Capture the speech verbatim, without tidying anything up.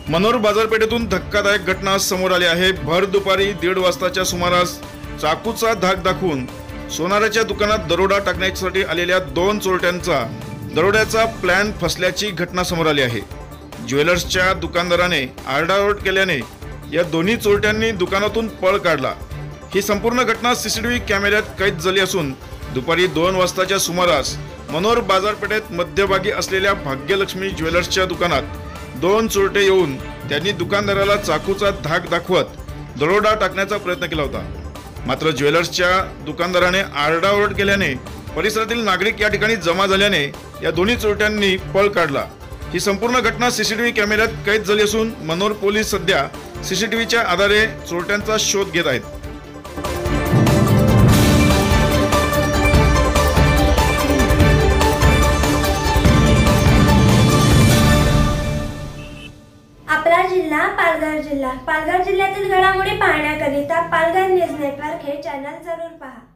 मनोर बाजारपेठेतून धक्कादायक घटना समोर आली आहे। भर दुपारी दीड वाजताच्या सुमारास चाकूचा धाक दाखवून सोनाराच्या दुकानात दरोडा टाकण्यासाठी आलेल्या दोन चोरट्यांचा दरोड्याचा प्लॅन फसल्याची घटना समोर आली आहे। ज्वेलर्सच्या दुकानदाराने आरडाओरड केल्याने या दोन्ही चोरट्यांनी दुकानातून पळ काढला। ही संपूर्ण घटना सीसीटीव्ही कॅमेऱ्यात कैद झाली असून दुपारी दोन वाजताच्या सुमारास मनोर बाजारपेठेत मध्यभागी असलेल्या भाग्यलक्ष्मी ज्वेलर्सच्या दुकानात दोन चोरटे येऊन त्यांनी दुकानदाराला चाकूचा धाक दाखवत दरोडा टाकण्याचा प्रयत्न केला होता। मात्र ज्वेलर्सच्या दुकानदाराने आरडाओरड केल्याने परिसरातील नागरिक या ठिकाणी जमा झाल्याने या दोन्ही चोरट्यांनी पळ काढला। ही संपूर्ण घटना सीसीटीव्ही कॅमेऱ्यात कैद झाली असून मनोर पोलीस सध्या सीसीटीव्हीच्या आधारे चोरट्यांचा शोध घेत आहेत। आपला जिल्हा पालघर जिल्हा पालघर जिल्ह्यातील घडामोडी पाहण्याकरिता पालघर न्यूज नेटवर्क हे चॅनल जरूर पहा।